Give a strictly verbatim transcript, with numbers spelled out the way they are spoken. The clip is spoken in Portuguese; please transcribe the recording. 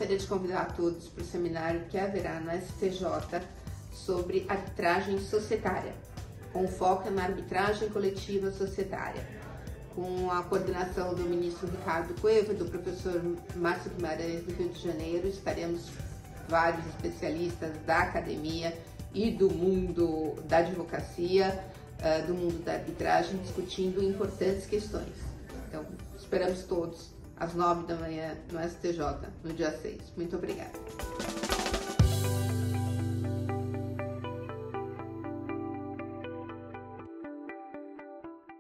gostaria de convidar todos para o seminário que haverá no S T J sobre arbitragem societária, com foco na arbitragem coletiva societária, com a coordenação do ministro Ricardo Cueva e do professor Márcio Guimarães, do Rio de Janeiro. Estaremos vários especialistas da academia e do mundo da advocacia, do mundo da arbitragem, discutindo importantes questões. Então, esperamos todos às nove da manhã no S T J, no dia seis. Muito obrigada.